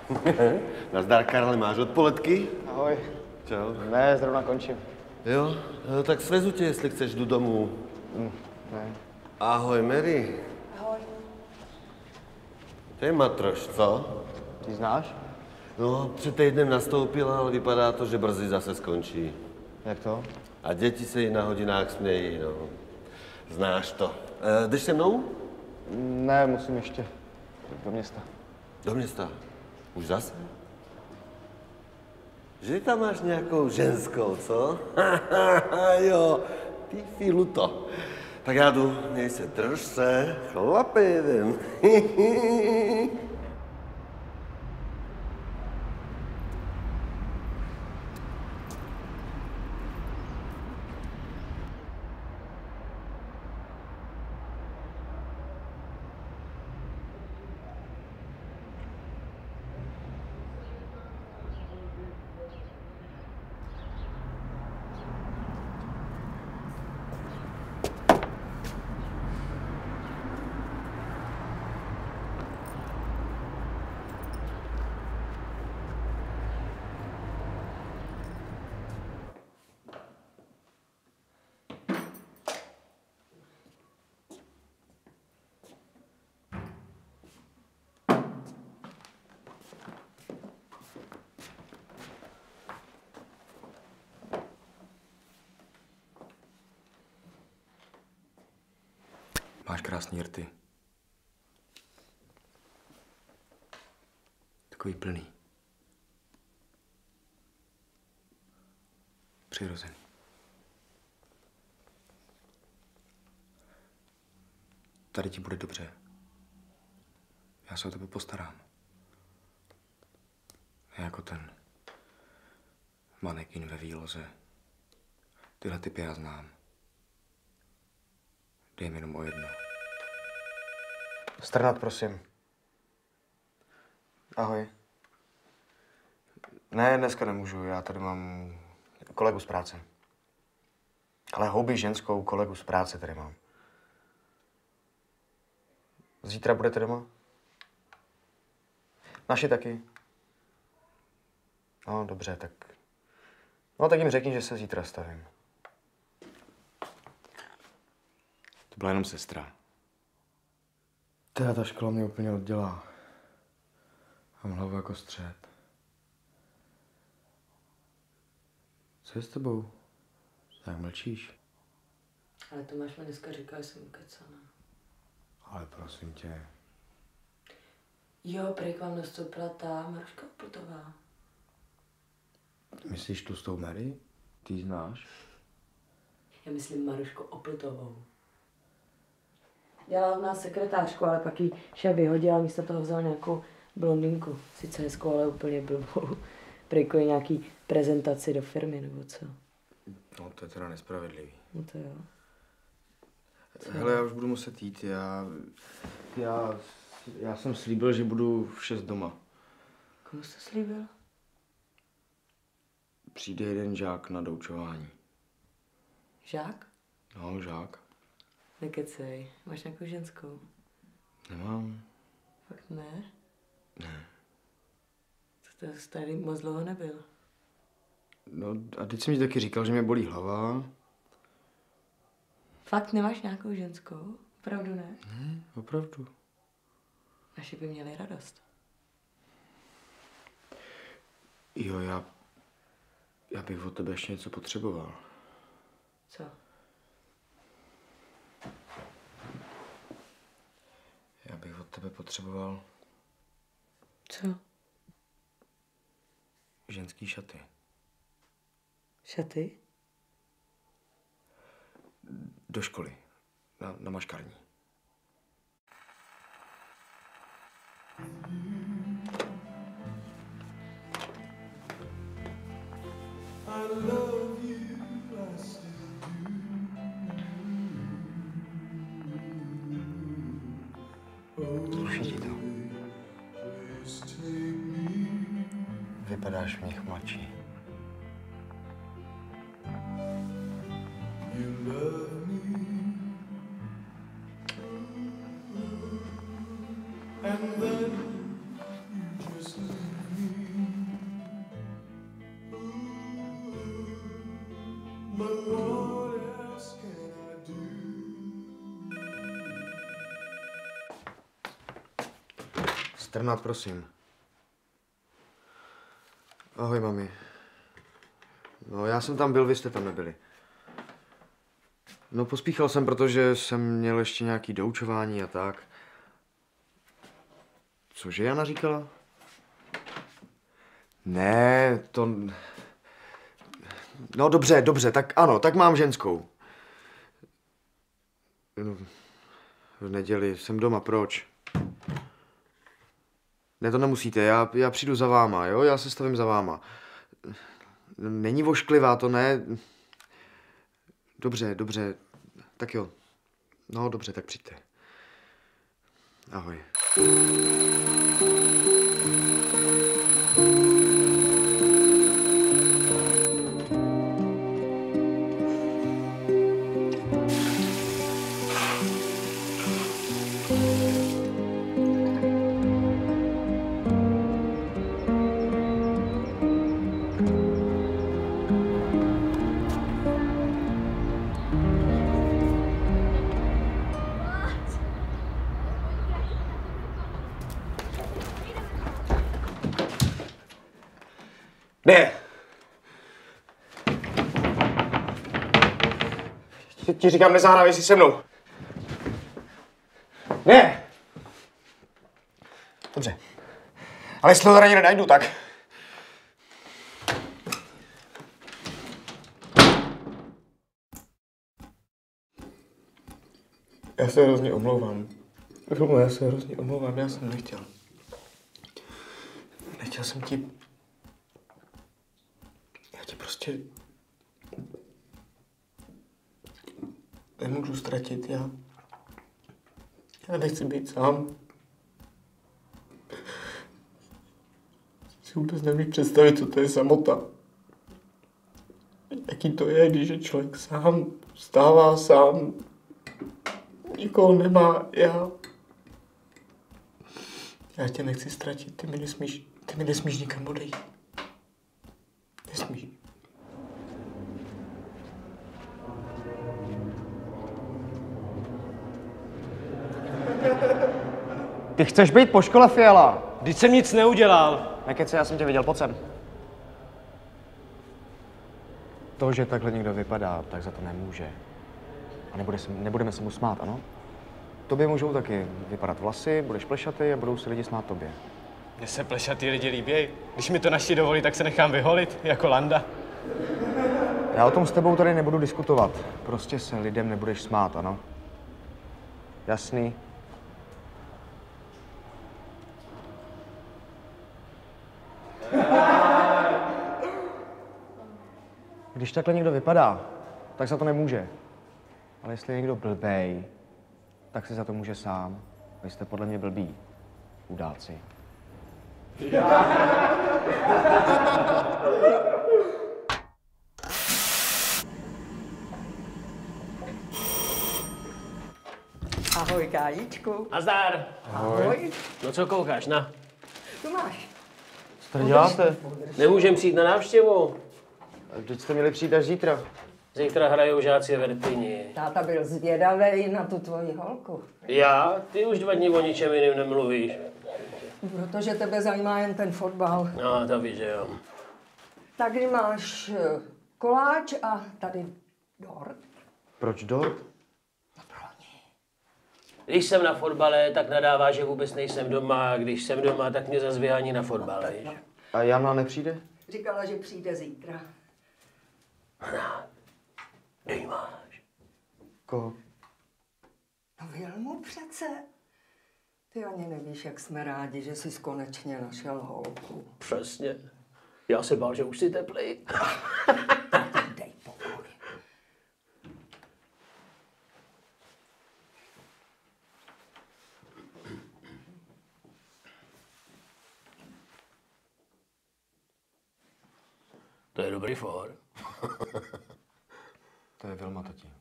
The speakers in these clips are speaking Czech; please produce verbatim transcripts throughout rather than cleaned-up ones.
Nazdar, Karle, máš odpoledky? Ahoj. Čau. Ne, zrovna končím. Jo, no, tak svezu tě, jestli chceš, jdu domů. Mm, ne. Ahoj, Mary. Ahoj. To je matroš, co? Ty znáš? No, před týdnem nastoupila, ale vypadá to, že brzy zase skončí. Jak to? A děti se jí na hodinách smějí, no. Znáš to. E, jdeš se mnou? Ne, musím ještě do města. Do města? Už zase? Že tam máš nějakou ženskou, co? Jo, ty filuto. Tak já jdu, měj se, drž se, chlape jeden. Máš krásný rty. Takový plný. Přirozený. Tady ti bude dobře. Já se o tebe postarám. Já jako ten manekin ve výloze. Tyhle typy já znám. Dej mi jenom o jedno. Strnat, prosím. Ahoj. Ne, dneska nemůžu, já tady mám kolegu z práce. Ale houby ženskou kolegu z práce tady mám. Zítra budete doma? Naši taky. No, dobře, tak... No, tak jim řekni, že se zítra stavím. To byla jenom sestra. Teda ta škola mě úplně oddělá. Mám hlavu jako střed. Co je s tebou? Tak mlčíš? Ale Tomáš mi dneska říkal, že jsem ukecaná. Ale prosím tě. Jo, prý k vám nastoupila ta Maruška Oplutová. Myslíš tu s tou Mary? Ty ji znáš? Já myslím Marušku Oplutovou. Dělala u nás sekretářku, ale pak ji šéf vyhodil a místo toho vzal nějakou blondinku. Sice hezkou, ale úplně blbou. Prý kvůli nějaký prezentaci do firmy, nebo co? No, to je teda nespravedlivý. No to jo. Co? Hele, já už budu muset jít, já... Já, já jsem slíbil, že budu v šest doma. Komu jsi to slíbil? Přijde jeden žák na doučování. Žák? No, žák. Nekecej. Máš nějakou ženskou? Nemám. Fakt ne? Ne. To to tady moc dlouho nebyl. No a teď jsi mi taky říkal, že mě bolí hlava. Fakt nemáš nějakou ženskou? Opravdu ne? Ne, opravdu. Naši by měli radost. Jo, já... Já bych od tebe ještě něco potřeboval. Co? Já bych od tebe potřeboval... Co? Ženský šaty. Šaty? Do školy. Na, na maškarní. Sluší ti to? Vypadáš v nich mladší. strnat, prosím. Ahoj, mami. No, já jsem tam byl, vy jste tam nebyli. No, pospíchal jsem, protože jsem měl ještě nějaký doučování a tak. Cože Jana říkala? Ne, to... No dobře, dobře, tak ano, tak mám ženskou. No, v neděli jsem doma, proč? Ne, to nemusíte, já, já přijdu za váma, jo? Já se stavím za váma. Není vošklivá, to ne... Dobře, dobře, tak jo. No, dobře, tak přijďte. Ahoj. Ne! Ti, ti říkám, nezahrávej si se mnou. Ne! Dobře. Ale jestli to tady nenajdu, tak... Já se hrozně omlouvám. Vilmo, já se hrozně omlouvám, já jsem nechtěl. Nechtěl jsem ti... Já tě prostě... nemůžu ztratit, já... Já nechci být sám. Si vůbec nemůžu představit, co to je samota. Jaký to je, když je člověk sám, vstává sám, nikoho nemá, já... Já tě nechci ztratit, ty mi nesmíš, ty mi nesmíš nikam odejít. Nesmíš. Ty chceš být po škole, Fiala? Vždyť jsem nic neudělal. Nekeci, já jsem tě viděl, pojď sem. To, že takhle někdo vypadá, tak za to nemůže. A nebude se, nebudeme se mu smát, ano? Tobě můžou taky vypadat vlasy, budeš plešatý a budou se lidi smát tobě. Mně se plešatý lidi líbí. Když mi to naši dovolí, tak se nechám vyholit, jako Landa. Já o tom s tebou tady nebudu diskutovat. Prostě se lidem nebudeš smát, ano? Jasný? Když takhle někdo vypadá, tak za to nemůže. Ale jestli je někdo blbej, tak si za to může sám. Vy jste podle mě blbí, chudáci. Ahoj, Kájičku. Nazdar. Ahoj. No co koukáš, na? Tu máš. Co tady děláte? Nemůžem přijít na návštěvu. Vždyť jste měli přijít až zítra. Zítra hrajou žáci v Erpini. Táta byl zvědavý na tu tvoji holku. Já? Ty už dva dny o ničem jiným nemluvíš. Protože tebe zajímá jen ten fotbal. No, to víš, že jo. Tady máš eh, koláč a tady dort. Proč dort? Když jsem na fotbale, tak nadává, že vůbec nejsem doma, a když jsem doma, tak mě zase vyhání na fotbal, víš? A Jana nepřijde? Říkala, že přijde zítra. Dej máš. Koho? No Vilmu přece. Ty ani nevíš, jak jsme rádi, že jsi konečně našel holku. Přesně. Já se bál, že už jsi teplej. Dej pokoj. To je dobrý for. To je Vilma, tati.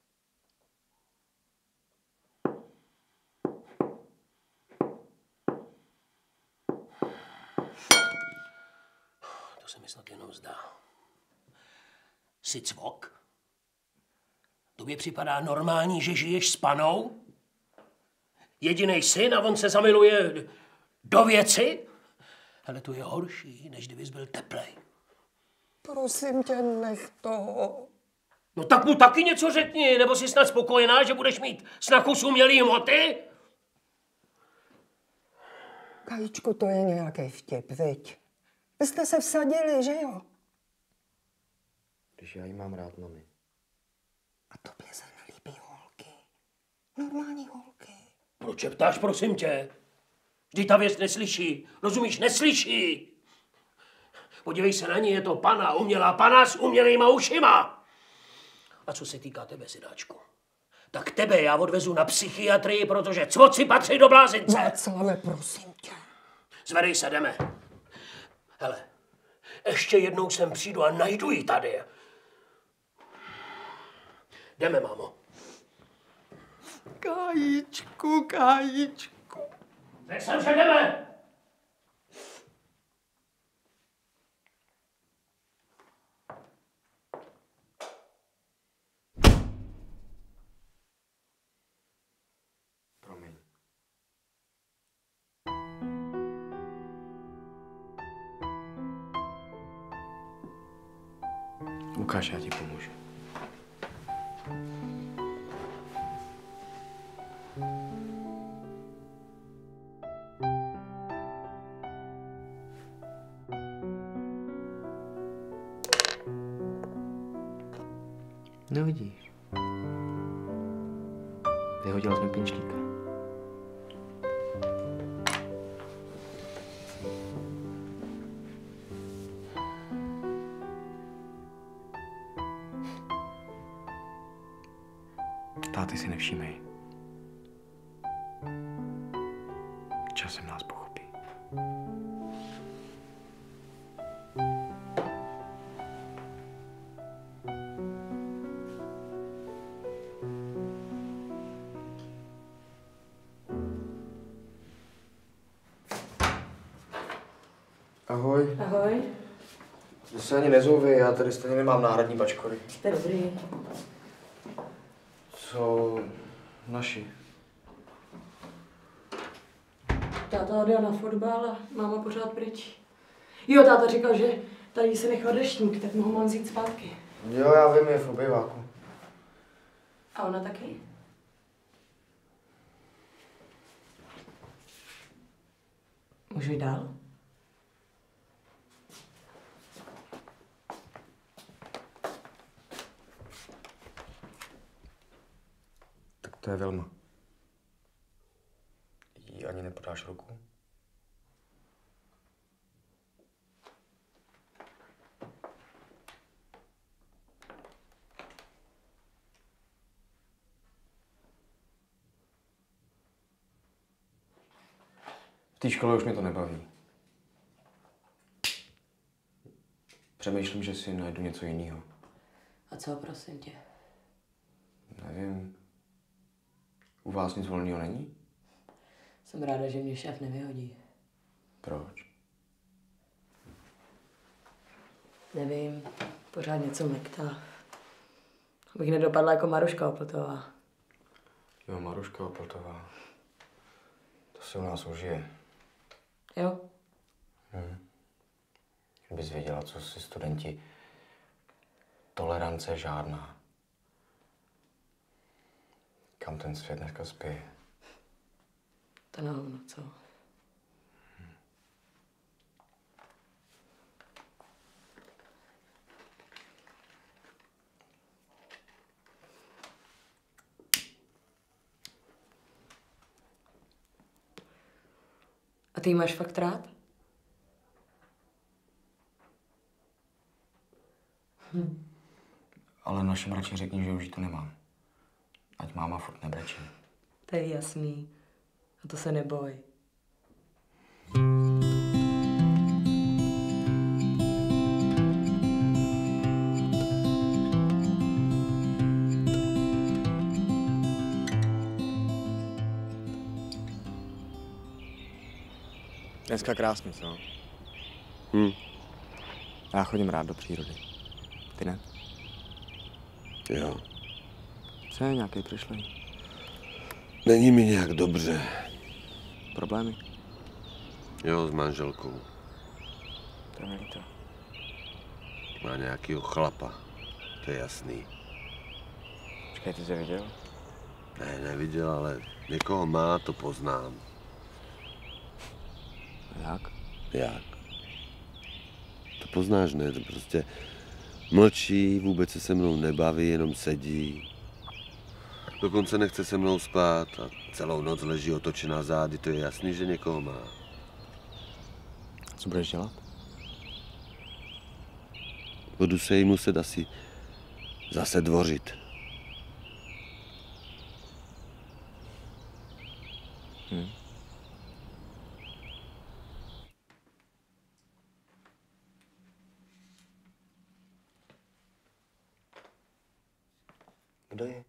To se mi snad jenom zdá. Jsi cvok? Tobě připadá normální, že žiješ s panou? Jedinej syn a on se zamiluje Do věci? Ale to je horší, než kdybys byl teplej. Prosím tě, nech toho. No tak mu taky něco řekni, nebo jsi snad spokojená, že budeš mít snachu z umělý hmoty? Kajíčku, to je nějaký vtip, viď? Vy jste se vsadili, že jo? Když já jí mám rád, mami. A tobě se nelíbí holky. Normální holky. Proč je ptáš, prosím tě? Vždyť ta věc neslyší. Rozumíš, neslyší. Podívej se na ní, je to pana, umělá pana s umělýma ušima. A co se týká tebe, synáčku, tak tebe já odvezu na psychiatrii, protože cvoci patří do blázince. Václave, prosím tě. Zvedej se, jdeme. Hele, ještě jednou sem přijdu a najdu ji tady. Jdeme, mámo. Kajíčku, Kajíčku. Řekl jsem, že jdeme. Promiň. Ukáž, já ti pomůžu. No vidíš. Vyhodila jsi mi pinčlíka. Táty si nevšímej. Časem nás pochopí. Ahoj. Ahoj. Ty se ani nezouvi, já tady stejně nemám náhradní bačkory. To je dobrý. Co naši? Táta odjel na fotbal a máma pořád pryč. Jo, táta říkal, že tady se nechal deštník, tak mohu mám vzít zpátky. Jo, já vím, je v obýváku. A ona taky? Můžu jít dál? Tak to je Vilma. Jí ani nepodáš ruku? V té škole už mě to nebaví. Přemýšlím, že si najdu něco jiného. A co, prosím tě? Nevím. U vás nic volného není? Jsem ráda, že mě šéf nevyhodí. Proč? Nevím, pořád něco mektá. Abych nedopadla jako Maruška Opltová. Jo, Maruška Opltová. To se u nás užije. Jo? Hm. Kdybys věděla, co si studenti... Tolerance žádná. Kam ten svět dneska spěje? To na hovno, co? A ty jí máš fakt rád? Hm. Ale našem radši řekni, že už jí to nemám. Ať máma furt nebrečí. To je jasný. A to se neboj. Dneska krásně, co? Hm. Já chodím rád do přírody. Ty ne? Jo. Co je nějaký přišlej? Není mi nějak dobře. Problémy? Jo, s manželkou. To je mi líto. Má nějakýho chlapa, to je jasný. Počkej, ty jsi viděl? Ne, neviděl, ale někoho má, to poznám. Jak? Jak? To poznáš, ne? To prostě mlčí, vůbec se se mnou nebaví, jenom sedí. Dokonce nechce se mnou spát a celou noc leží otočená zády, to je jasný, že někoho má. Co budeš dělat? Budu se jí muset asi zase dvořit. Hm. Kdo je?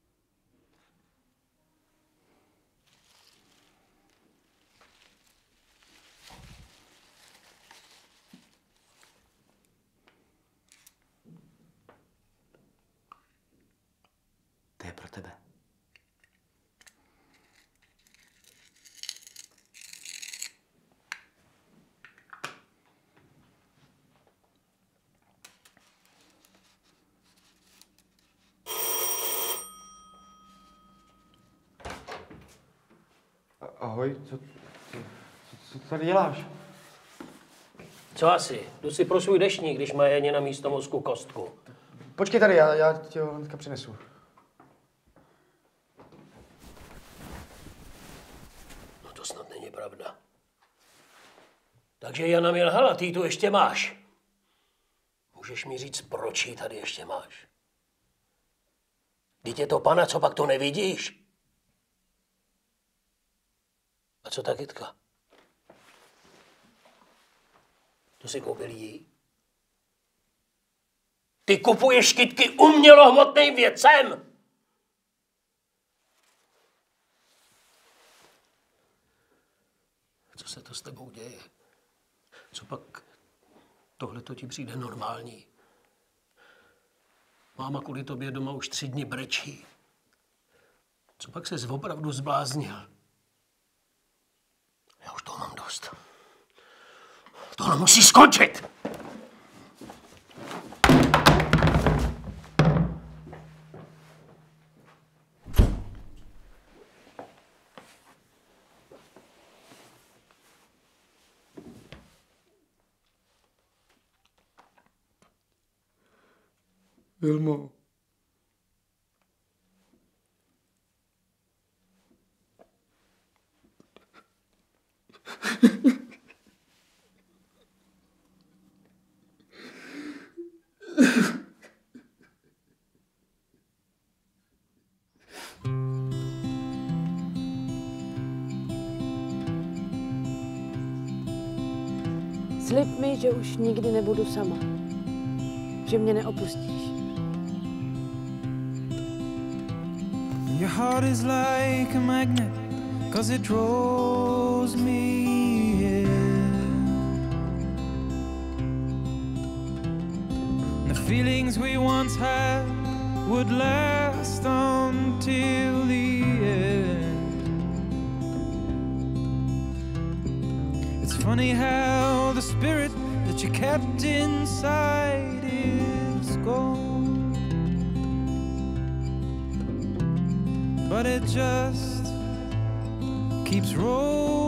To je pro tebe. Ahoj, co, co, co, co tady děláš? Co asi? Jdu si pro svůj deštník, když má Janě na místo mozku kostku. Počkej tady, já, já ti ho hnedka přinesu. No to snad není pravda. Takže Jana mi lhala, ty ji tu ještě máš. Můžeš mi říct, proč ji tady ještě máš? Vždyť je to pana, co pak to nevidíš? A co ta kytka? To si koupil jí? Ty kupuješ kytky umělohmotným věcem! Co se to s tebou děje? Co pak tohle to ti přijde normální? Máma kvůli tobě doma už tři dny brečí. Co pak ses opravdu zbláznil? Já už toho mám dost. Tohle musí skončit! Vilmo. Slib mi, že už nikdy nebudu sama. Že mě neopustíš. Your heart is like a magnet, 'cause it draws me in. The feelings we once had would last until the end. It's funny how the spirit that you kept inside is gone. But it just keeps rolling.